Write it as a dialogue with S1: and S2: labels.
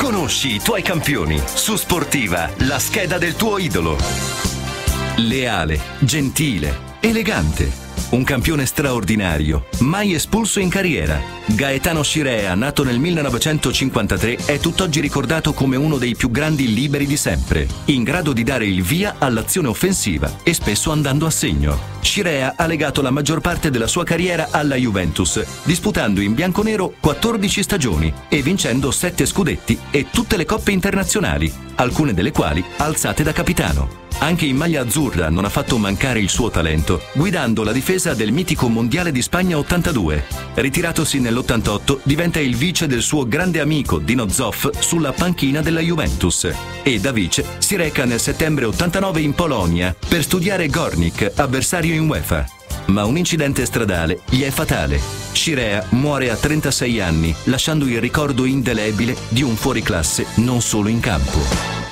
S1: Conosci i tuoi campioni. Su Sportiva, la scheda del tuo idolo. Leale, gentile, elegante. Un campione straordinario, mai espulso in carriera. Gaetano Scirea, nato nel 1953, è tutt'oggi ricordato come uno dei più grandi liberi di sempre, in grado di dare il via all'azione offensiva e spesso andando a segno. Scirea ha legato la maggior parte della sua carriera alla Juventus, disputando in bianconero 14 stagioni e vincendo 7 scudetti e tutte le coppe internazionali, alcune delle quali alzate da capitano. Anche in maglia azzurra non ha fatto mancare il suo talento, guidando la difesa del mitico Mondiale di Spagna 82. Ritiratosi nell'88, diventa il vice del suo grande amico Dino Zoff sulla panchina della Juventus e da vice si reca nel settembre 89 in Polonia per studiare Gornik, avversario in UEFA. Ma un incidente stradale gli è fatale. Scirea muore a 36 anni, lasciando il ricordo indelebile di un fuoriclasse non solo in campo.